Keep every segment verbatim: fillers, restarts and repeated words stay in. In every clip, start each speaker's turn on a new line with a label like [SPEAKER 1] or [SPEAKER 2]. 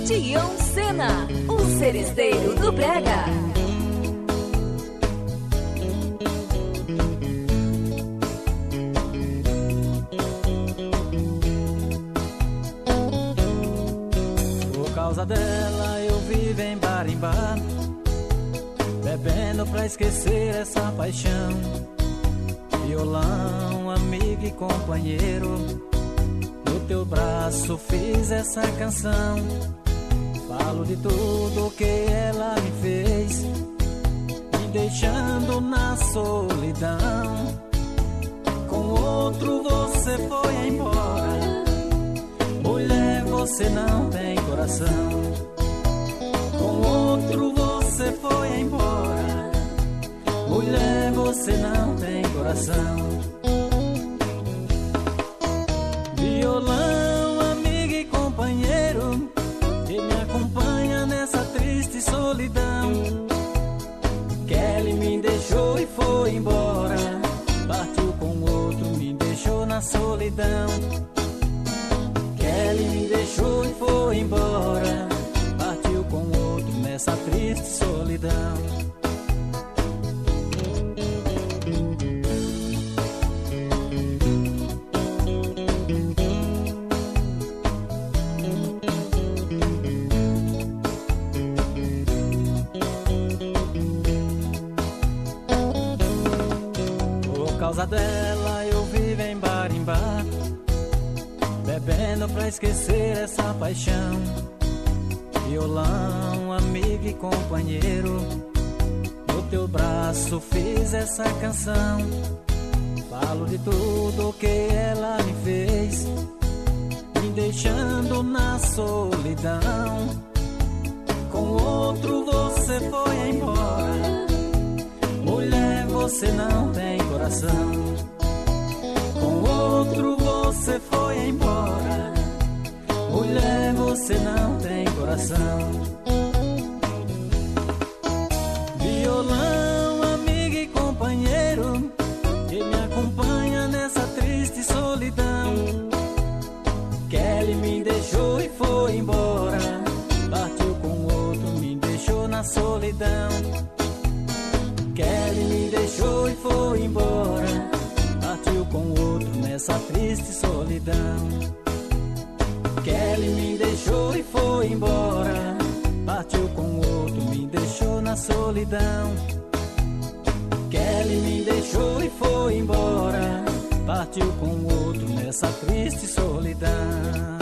[SPEAKER 1] Tião Sena, o seresteiro do brega.
[SPEAKER 2] Por causa dela eu vivo em bar em bar, bebendo pra esquecer essa paixão. Violão, amigo e companheiro, no teu braço fiz essa canção. Falo de tudo que ela me fez, me deixando na solidão. Com outro você foi embora, mulher, você não tem coração. Com outro você foi embora, mulher, você não tem coração. Violão, amigo e companheiro, que me acompanha nessa triste solidão. Kelly me deixou e foi embora, partiu com outro, me deixou na solidão. Kelly me deixou e foi embora, partiu com outro nessa triste solidão. Por causa dela eu vivo em bar em bar, bebendo pra esquecer essa paixão. Violão, amigo e companheiro, no teu braço fiz essa canção. Falo de tudo que ela me fez, me deixando na solidão. Com outro você foi embora, mulher, você não tem coração. Com outro você foi embora, mulher, você não tem coração. Violão, amigo e companheiro, que me acompanha nessa triste solidão. Kelly me deixou e foi embora, partiu com outro, me deixou na solidão. Kelly me deixou e foi embora, partiu com outro nessa triste solidão. Kelly me deixou e foi embora, partiu com outro, me deixou na solidão. Kelly me deixou e foi embora, partiu com outro nessa triste solidão.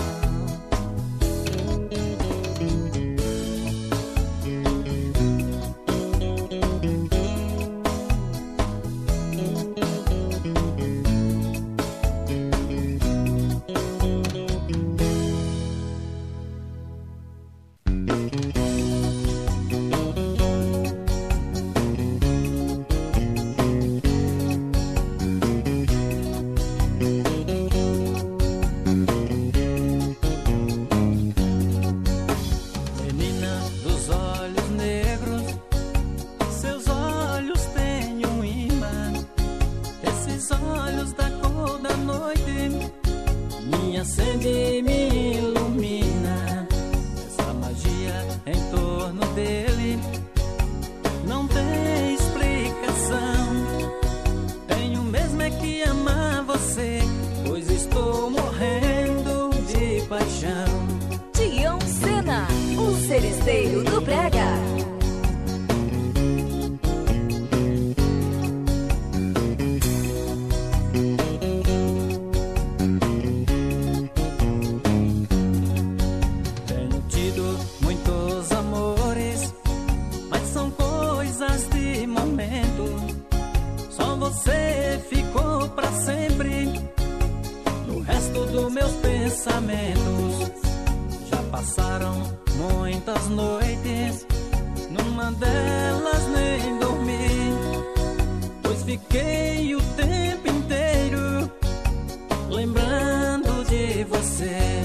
[SPEAKER 2] Acende e me ilumina, essa magia em torno dele não tem explicação. Tenho mesmo é que amar você, pois estou morrendo de paixão.
[SPEAKER 1] Tião Sena, o seresteiro do brega.
[SPEAKER 2] Você ficou pra sempre no resto dos meus pensamentos. Já passaram muitas noites, numa delas nem dormi, pois fiquei o tempo inteiro lembrando de você.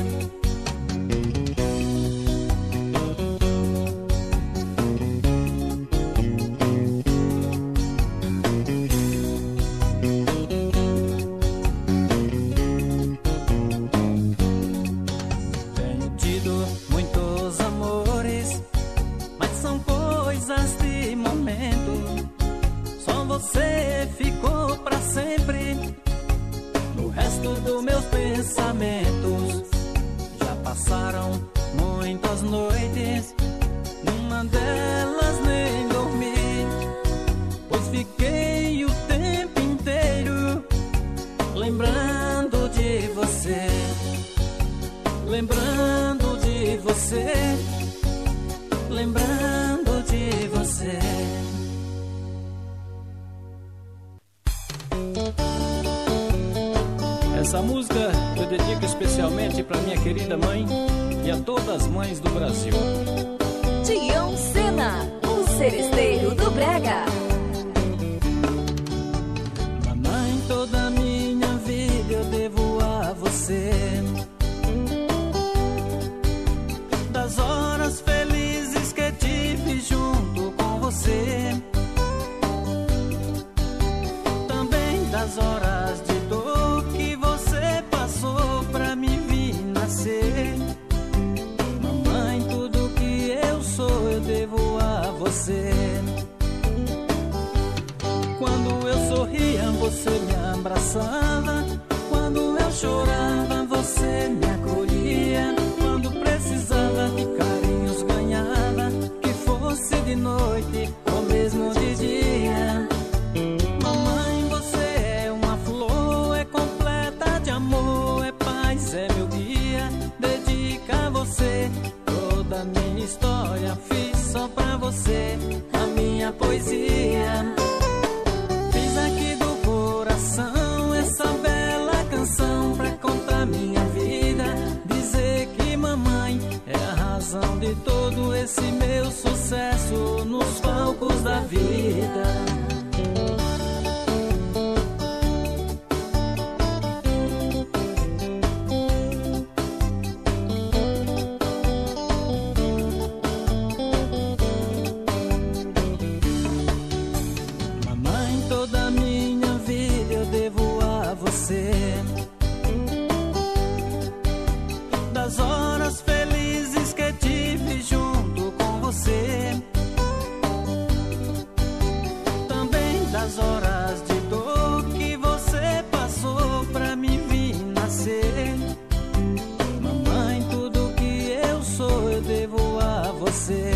[SPEAKER 2] Muitos amores lembrando de você, lembrando de você. Essa música eu dedico especialmente para minha querida mãe e a todas as mães do Brasil.
[SPEAKER 1] Tião Sena, o seresteiro do brega.
[SPEAKER 2] Mamãe, toda a minha vida eu devo a você. Das horas felizes que tive junto com você, também das horas de dor que você passou pra me vir nascer. Mamãe, tudo que eu sou eu devo a você. Quando eu sorria, você me abraçava. Quando eu chorava, você me acolhia. Quando precisava de carinhos, ganhava. Que fosse de noite ou mesmo de dia. Mamãe, você é uma flor, é completa de amor, é paz, é meu guia. Dedica a você toda a minha história. Fiz só pra você a minha poesia. Fiz aqui do coração essa bela canção pra contar minha vida. Dizer que mamãe é a razão de todo esse meu sucesso nos palcos da vida. Das horas felizes que tive junto com você, também das horas de dor que você passou pra me vir nascer. Mamãe, tudo que eu sou eu devo a você.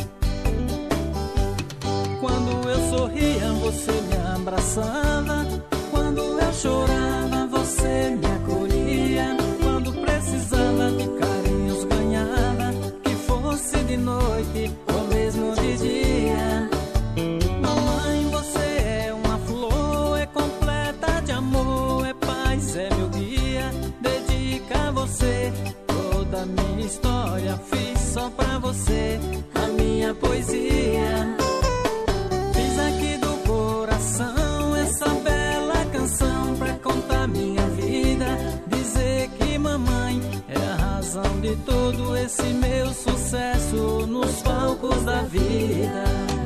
[SPEAKER 2] Quando eu sorria, você me abraçava. Quando eu chorava, você me acolhia. Quando precisava de carinhos, ganhava. Que fosse de noite ou mesmo de dia. Mamãe, você é uma flor, é completa de amor, é paz, é meu guia. Dedica a você toda a minha história. Fiz só pra você a minha poesia. Fiz aqui do coração essa bela canção pra contar minha vida. Dizer que mamãe é a razão de todo esse meu sucesso nos palcos da vida.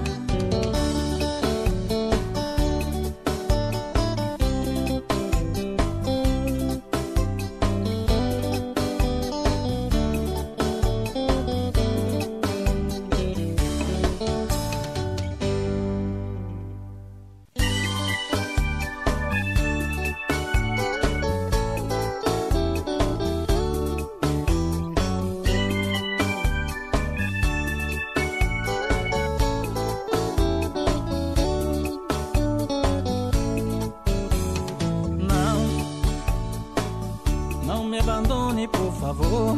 [SPEAKER 2] Por favor,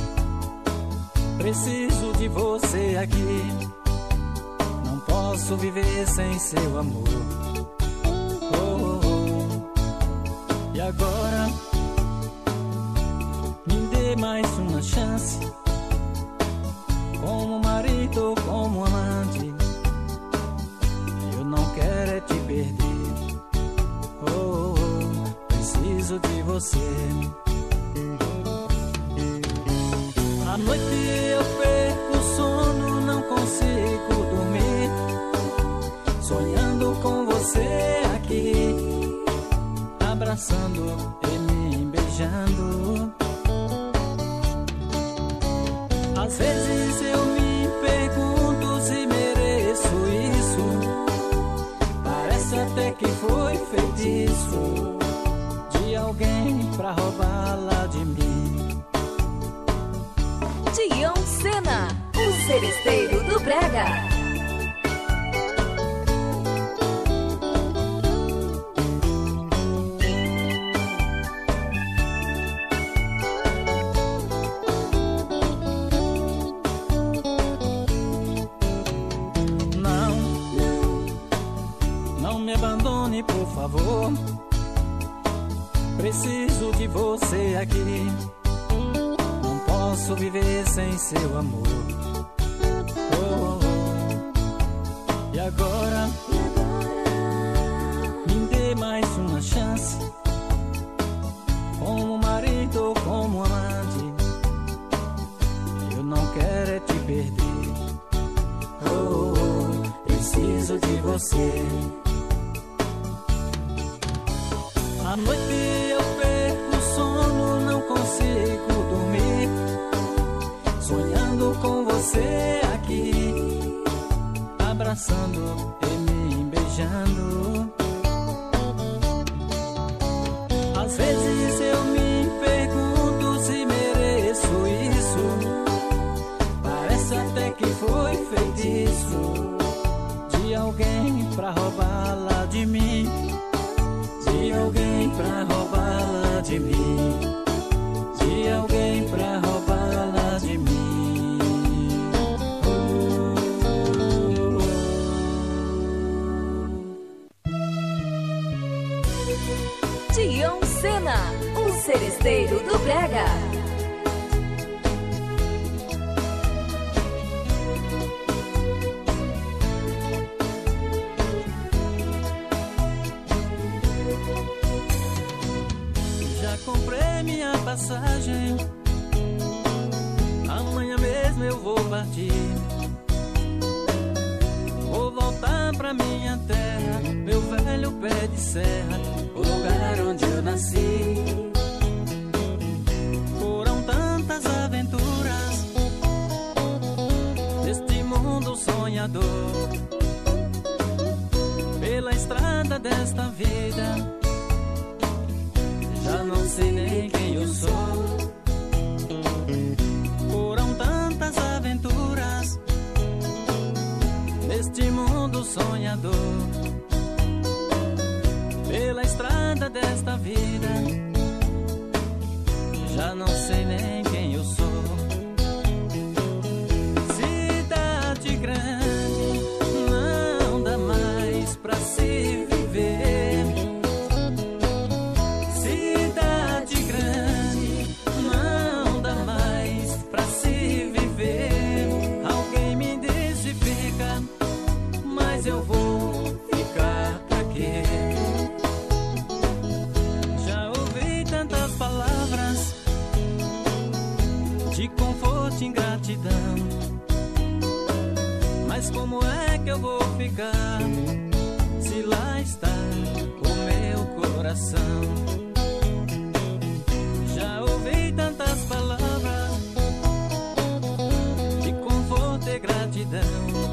[SPEAKER 2] preciso de você aqui. Não posso viver sem seu amor. Oh, oh, oh. E agora, me dê mais uma chance. Como marido, como amante, eu não quero é te perder. Oh, oh, oh. Preciso de você. À noite eu perco o sono, não consigo dormir, sonhando com você aqui, abraçando e me beijando. Às vezes eu me pergunto se mereço isso. Parece até que foi feitiço de alguém pra roubá-la de mim.
[SPEAKER 1] Tião Sena, o seresteiro do brega.
[SPEAKER 2] Escute, por favor, preciso de você aqui. Não posso viver sem seu amor. Oh, oh, oh. E agora, me dê mais uma chance, como marido ou como amante. Eu não quero é te perder. Oh, oh, preciso de você. À noite eu perco o sono, não consigo dormir, sonhando com você aqui, abraçando e me beijando. Às vezes eu me pergunto se mereço isso. Parece até que foi feitiço de alguém pra roubá-la de mim, de alguém pra roubá-la de mim, de alguém pra roubá-la de mim.
[SPEAKER 1] Tião Sena, o seresteiro do brega.
[SPEAKER 2] Comprei minha passagem, amanhã mesmo eu vou partir. Vou voltar pra minha terra, meu velho pé de serra, o lugar onde eu nasci. Foram tantas aventuras neste mundo sonhador, pela estrada desta vida. Já não sei nem quem eu sou. Foram tantas aventuras neste mundo sonhador, pela estrada desta vida. Já não sei nem quem eu sou. Cidade grande, não dá mais pra se viver. Eu vou ficar pra quê? Já ouvi tantas palavras de conforto e ingratidão, mas como é que eu vou ficar se lá está o meu coração? Já ouvi tantas palavras de conforto e gratidão,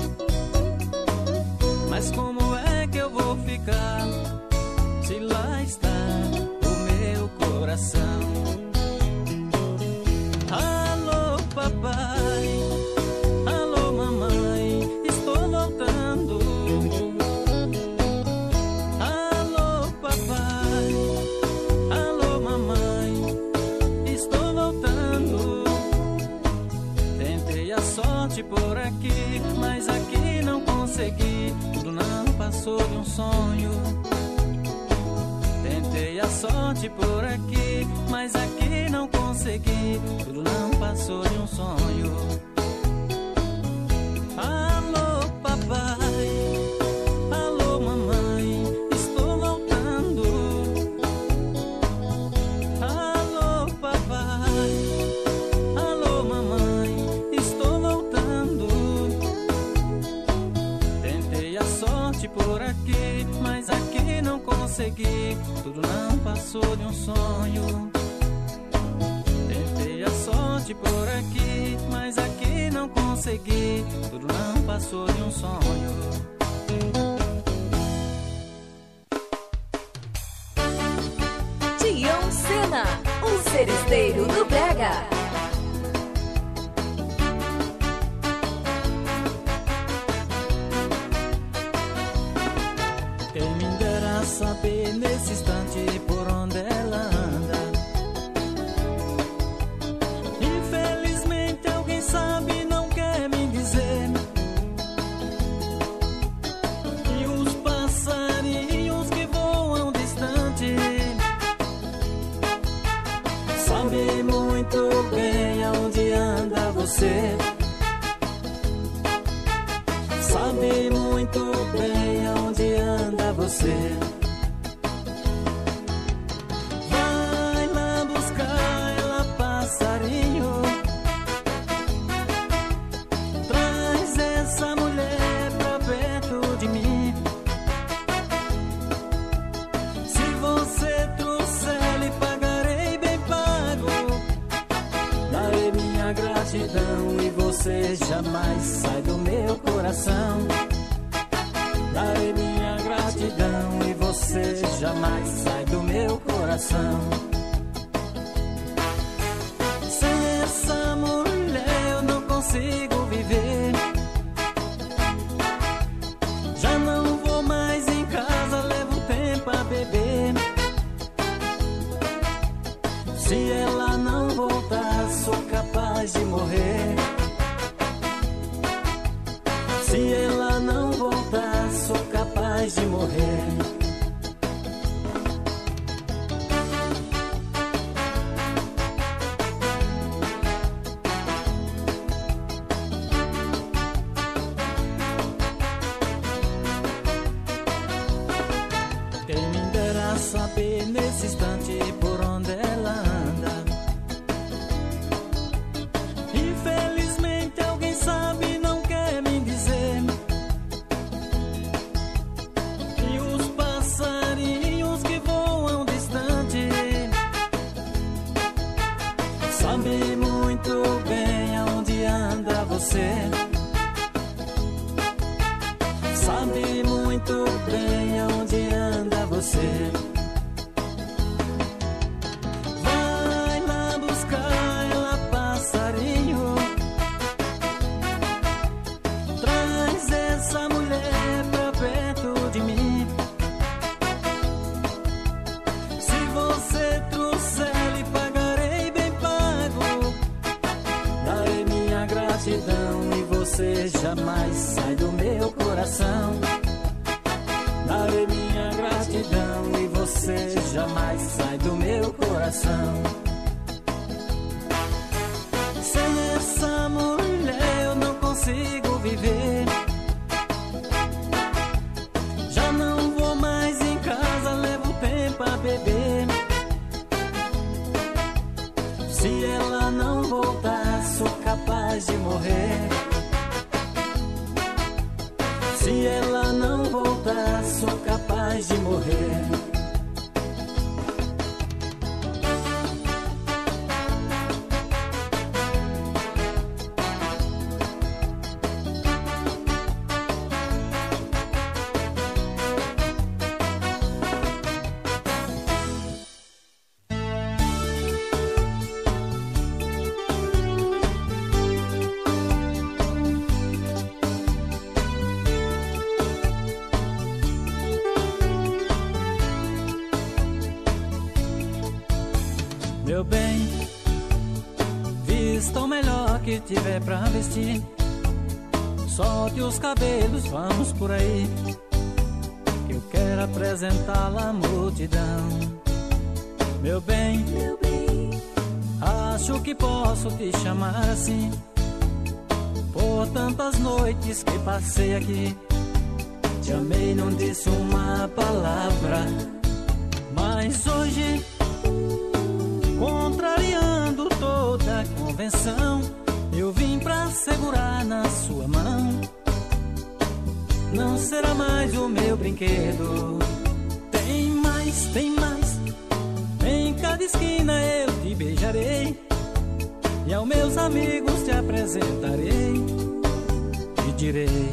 [SPEAKER 2] mas como é que eu vou ficar se lá está o meu coração? Alô, papai, alô, mamãe, estou voltando. Alô, papai, alô, mamãe, estou voltando. Tentei a sorte por aqui, mas aqui não consegui. Tudo não passou de um sonho. Tentei a sorte por aqui, mas aqui não consegui. Tudo não passou de um sonho. Alô, papai, alô, mamãe, estou voltando. Alô, papai, alô, mamãe, estou voltando. Tentei a sorte por aqui, mas aqui não consegui. Tudo não passou de um sonho. Tentei a sorte por aqui, mas aqui não consegui. Tudo não passou de um sonho.
[SPEAKER 1] Tião Sena, o seresteiro do brega.
[SPEAKER 2] Quem me dera saber nesse instante por onde ela anda. Infelizmente alguém sabe, não quer me dizer. E os passarinhos que voam você. Sabe muito bem aonde anda você. Vai lá buscar ela, passarinho. Traz essa mulher pra perto de mim. Se você trouxer, lhe pagarei bem pago. Darei minha gratidão e você jamais sai do meu coração. Darei minha gratidão e você jamais sai do meu coração. Sem essa mulher eu não consigo viver. Já não vou mais em casa, levo tempo a beber. Se ela não voltar, sou capaz de morrer. Se ela não voltar, sou capaz de morrer. Quem me dera saber nesse instante por onde ela anda. Infelizmente alguém sabe, não quer me dizer. E os passarinhos que voam distante sabe muito bem aonde anda você. Sabe muito bem aonde anda você. Vai lá buscar ela, passarinho. Traz essa mulher pra perto de mim. Se você trouxer, lhe pagarei bem pago. Darei minha gratidão e você jamais sai do meu coração. Darei minha gratidão e você jamais sai do meu coração. Sem essa mulher eu não consigo viver. Já não vou mais em casa, levo tempo a beber. Se ela não voltar, sou capaz de morrer. Se ela não voltar, sou capaz de morrer. Meu bem, vista o melhor que tiver pra vestir. Solte os cabelos, vamos por aí, que eu quero apresentá-la à multidão. Meu bem,
[SPEAKER 1] Meu bem,
[SPEAKER 2] acho que posso te chamar assim, por tantas noites que passei aqui. Te amei, não disse uma palavra, mas hoje, contrariando toda a convenção, eu vim pra segurar na sua mão. Não será mais o meu brinquedo. Tem mais, tem mais. Em cada esquina eu te beijarei e aos meus amigos te apresentarei e direi: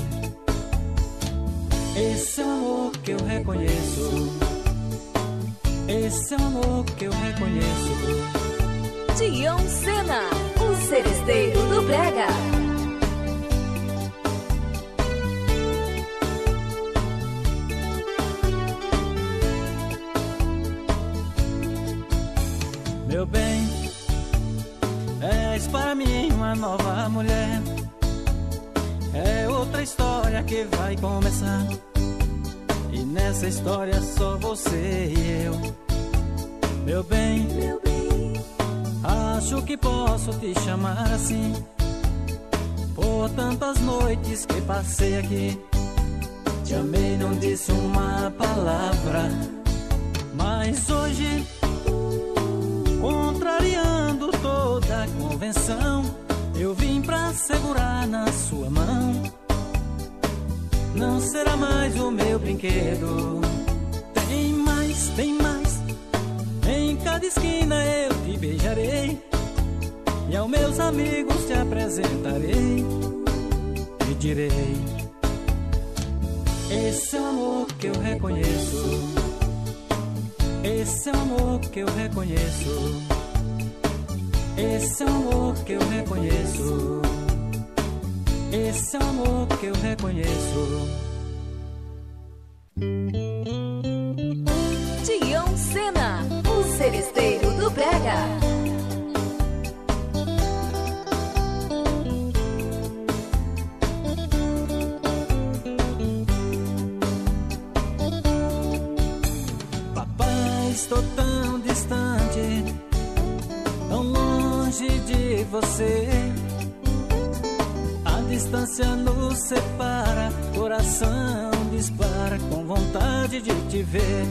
[SPEAKER 2] esse é o amor que eu reconheço. Esse é o amor que eu reconheço.
[SPEAKER 1] Tião Sena, o seresteiro do Brega.
[SPEAKER 2] Meu bem, és para mim uma nova mulher. É outra história que vai começar, e nessa história só você e eu. Meu bem,
[SPEAKER 1] Meu bem,
[SPEAKER 2] acho que posso te chamar assim, por tantas noites que passei aqui. Te amei, não disse uma palavra, mas hoje, contrariando toda a convenção, eu vim pra segurar na sua mão. Não será mais o meu brinquedo. Tem mais, tem mais. Em cada esquina eu te beijarei e aos meus amigos te apresentarei e direi: esse é o amor que eu reconheço. Esse é o amor que eu reconheço. Esse é o amor que eu reconheço. Esse é o amor que eu reconheço.
[SPEAKER 1] Tião Sena, o seresteiro do brega.
[SPEAKER 2] Papai, estou tão distante, tão longe de você. A distância nos separa, coração dispara com vontade de te ver.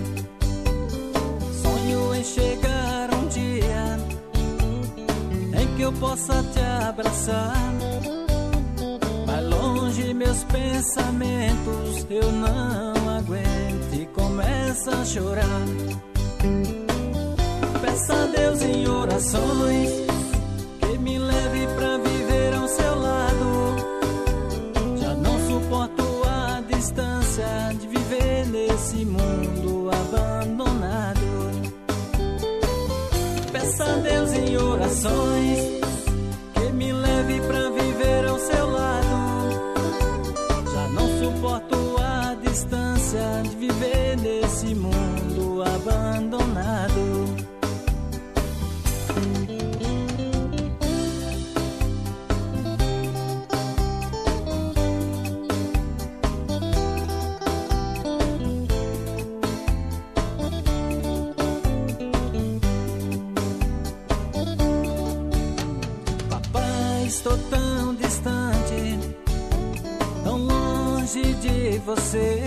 [SPEAKER 2] Sonho em chegar um dia em que eu possa te abraçar. Mas longe meus pensamentos, eu não aguento e começo a chorar. Peça a Deus em orações que me leve pra viver ao seu lado. Já não suporto a distância de viver nesse mundo abandonado. Peça a Deus em orações que me leve pra viver ao seu lado. Já não suporto a distância de viver nesse mundo abandonado. Estou tão distante, tão longe de você.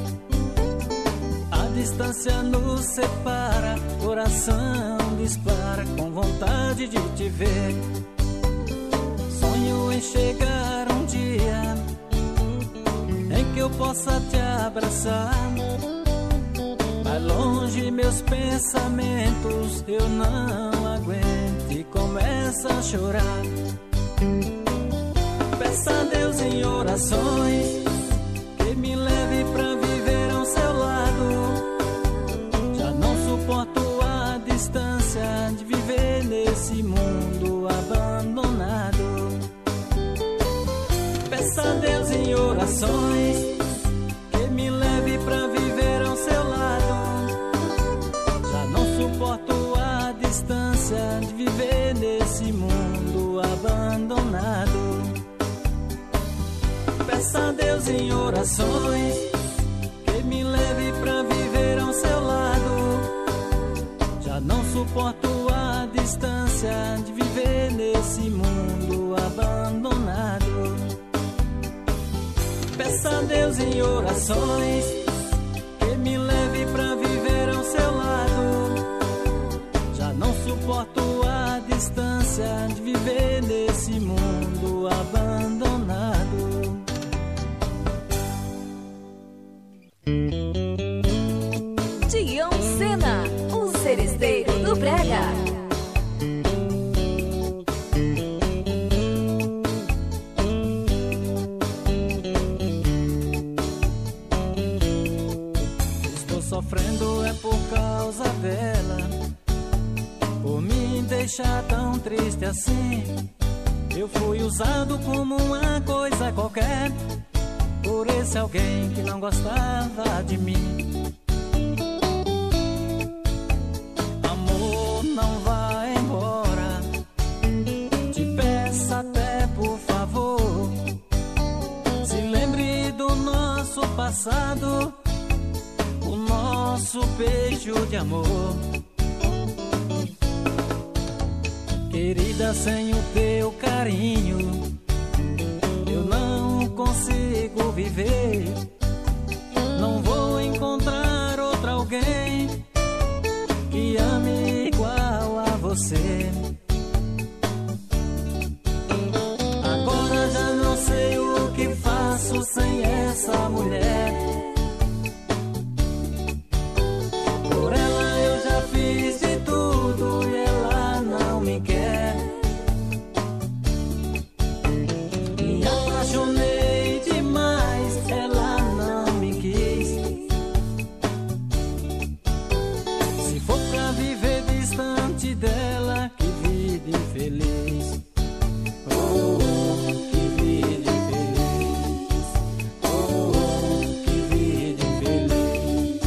[SPEAKER 2] A distância nos separa, coração dispara com vontade de te ver. Sonho em chegar um dia em que eu possa te abraçar. Mas longe meus pensamentos, eu não aguento e começo a chorar. Peça a Deus em orações que me leve pra viver ao seu lado. Já não suporto a distância de viver nesse mundo abandonado. Peça a Deus em orações que me leve pra viver ao seu lado. Já não suporto a distância de viver nesse mundo abandonado. Peça a Deus em orações que me leve pra viver ao seu lado. Já não suporto a distância de viver nesse mundo abandonado. Peça a Deus em orações que me leve pra viver ao seu lado. Já não suporto a distância de viver nesse mundo abandonado.
[SPEAKER 1] Tião Sena, o seresteiro do brega.
[SPEAKER 2] Estou sofrendo é por causa dela, por me deixar tão triste assim. Eu fui usado como uma coisa qualquer por esse alguém que não gostava de mim. Amor, não vá embora, te peço até por favor. Se lembre do nosso passado, o nosso beijo de amor. Querida, sem o teu carinho, sem essa mulher. Por ela eu já fiz de tudo e ela não me quer. Me apaixonei demais, ela não me quis. Se for pra viver distante dela, que vida infeliz. Oh, que vida infeliz. Oh, que vida infeliz.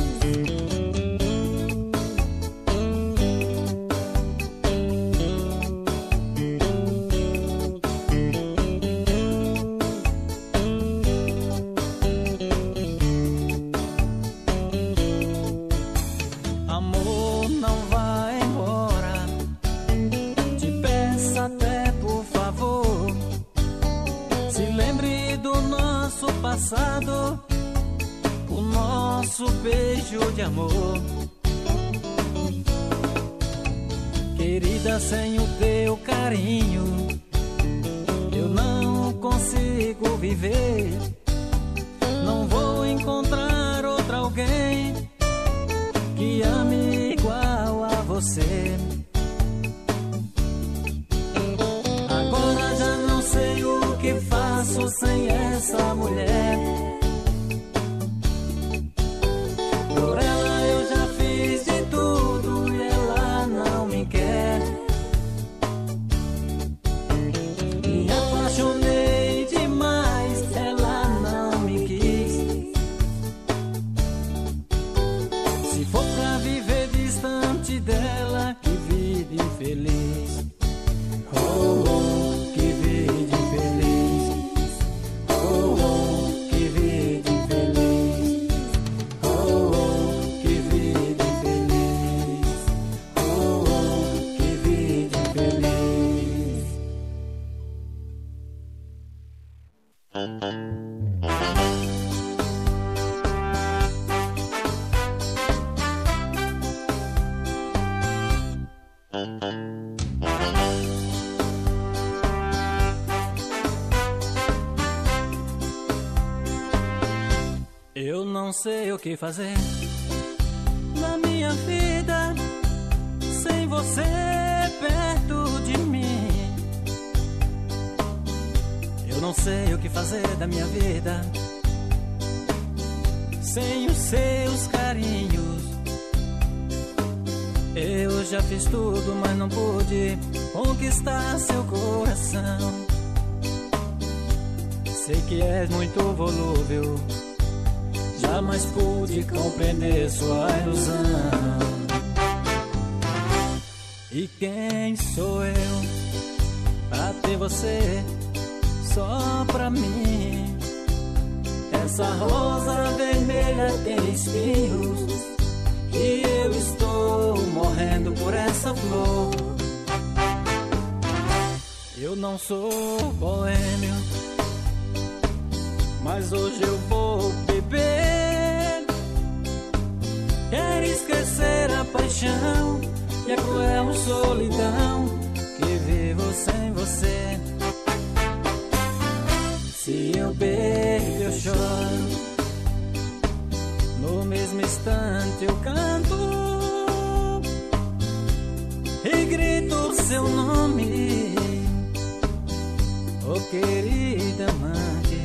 [SPEAKER 2] Amor, não vai embora. Te peço até por favor, se lembre do nosso passado, o nosso beijo de amor. Querida, sem o teu carinho eu não consigo viver. Não vou encontrar outra alguém que ame igual a você. Agora já não sei o que faço sem essa mulher. Por ela eu já fiz de tudo e ela não me quer. Me apaixonei demais, ela não me quis. Se for pra viver distante dela, que vida infeliz. Oh, oh, que vida infeliz. Oh, oh, que vida infeliz. Oh, oh, que vida infeliz. Oh, oh, que vida infeliz. Eu não sei o que fazer na minha vida sem você perto de mim. Eu não sei o que fazer da minha vida sem os seus carinhos. Eu já fiz tudo, mas não pude conquistar seu coração. Sei que és muito volúvel, jamais pude compreender sua ilusão. E quem sou eu pra ter você só pra mim? Essa rosa vermelha tem espinhos e eu estou morrendo por essa flor. Eu não sou boêmio, mas hoje eu vou beber. Quero esquecer a paixão e a cruel solidão que vivo sem você. Se eu bebo eu choro, no mesmo instante eu canto e grito seu nome, oh querida amante.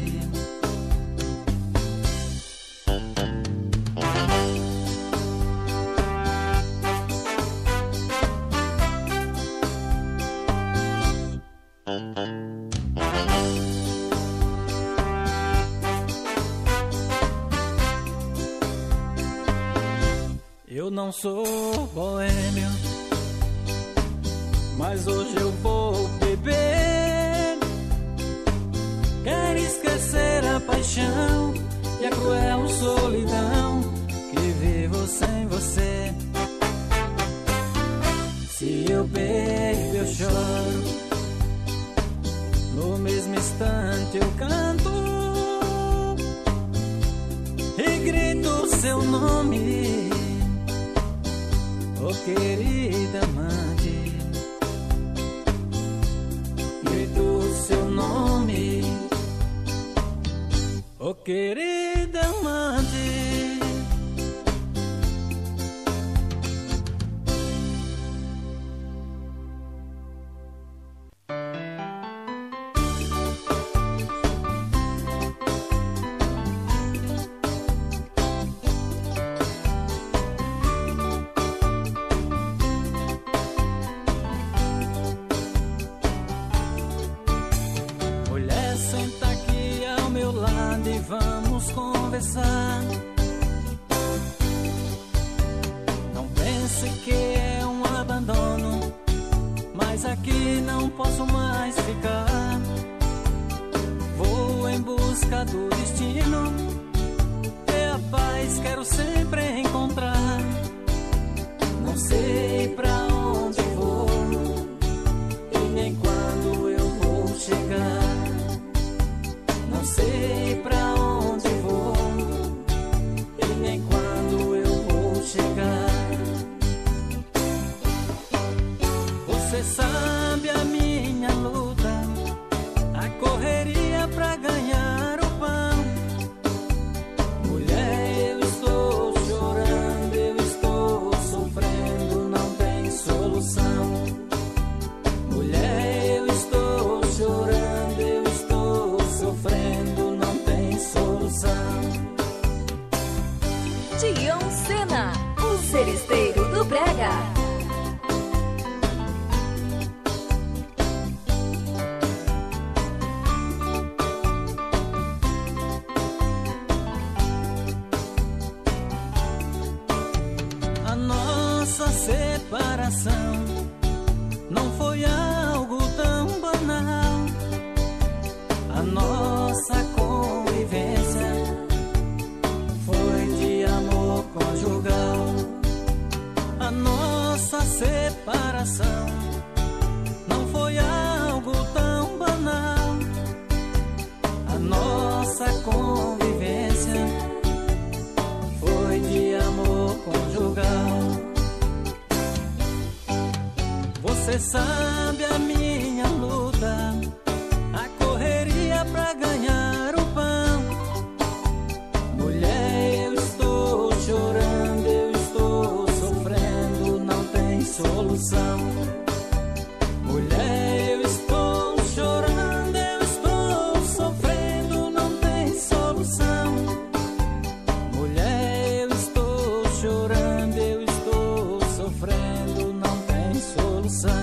[SPEAKER 2] Eu não sou boêmio, mas hoje eu vou beber. Quero esquecer a paixão e a cruel solidão que vivo sem você. Se eu bebo eu choro, no mesmo instante eu canto e grito seu nome, oh querida amante. Grito seu nome, oh Oh, querida amante, vamos conversar. Não pense que é um abandono, mas aqui não posso mais ficar. Vou em busca do destino, e a paz quero sempre encontrar. Não sei pra onde vou e nem quando eu vou chegar. Não sei pra onde vou e nem quando eu vou chegar. Você sabe a minha luta, a correria pra ganhar o pão. Mulher, eu estou chorando, eu estou sofrendo, não tem solução. Mulher, eu estou chorando, eu estou sofrendo, não tem solução.
[SPEAKER 1] Tião Sena, o seresteiro do brega.
[SPEAKER 2] A nossa separação não foi algo tão banal. A nossa convivência foi de amor conjugal. A nossa separação não foi algo tão banal. A nossa convivência foi de amor conjugal. Você sabe a minha luta, a correria pra ganhar o pão. Mulher, eu estou chorando, eu estou sofrendo, não tem solução. Mulher, eu estou chorando, eu estou sofrendo, não tem solução. Mulher, eu estou chorando, eu estou sofrendo, não tem solução.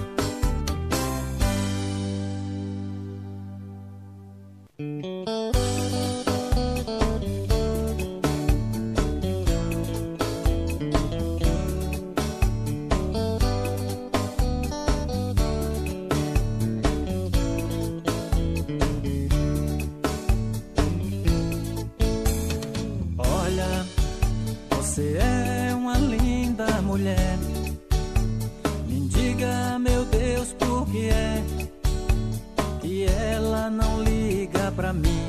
[SPEAKER 2] Olha, você é uma linda mulher. Me diga, meu Deus, por que é que ela não liga pra mim?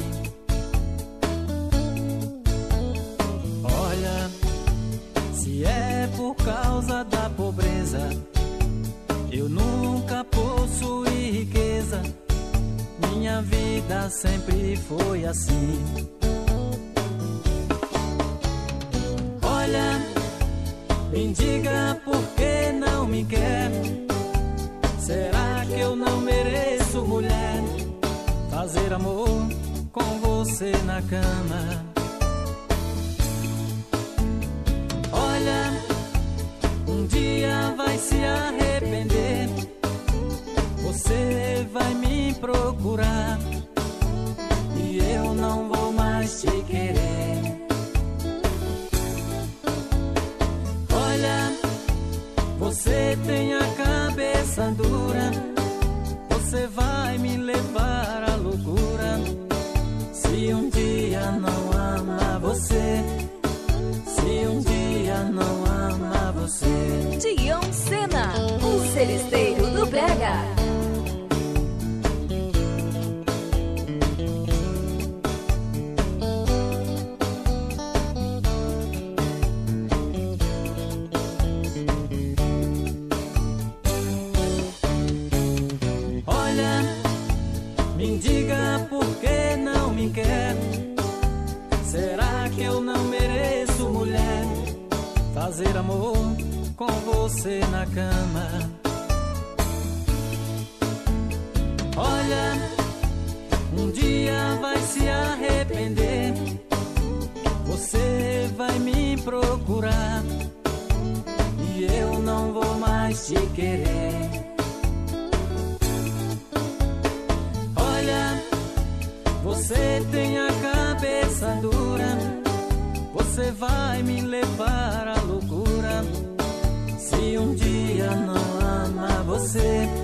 [SPEAKER 2] Olha, se é por causa da pobreza, eu nunca possuí riqueza. Minha vida sempre foi assim. Olha, me diga por que não me quer. Será que eu não mereço, mulher, fazer amor com você na cama? Olha, um dia vai se arrepender. Você vai me procurar e eu não vou mais te querer. Olha, você tem a cabeça dura, você vai me levar à loucura. Se um dia não ama você, se um dia não ama você.
[SPEAKER 1] Tião Sena, o seresteiro do brega.
[SPEAKER 2] Me diga por que não me quer. Será que eu não mereço, mulher, fazer amor com você na cama? Olha, um dia vai se arrepender. Você vai me procurar e eu não vou mais te querer. Olha, você tem a cabeça dura, você vai me levar à loucura. Se um dia não ama você,